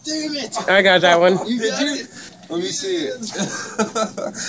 Damn it! I got that one. You got it. Let me see it.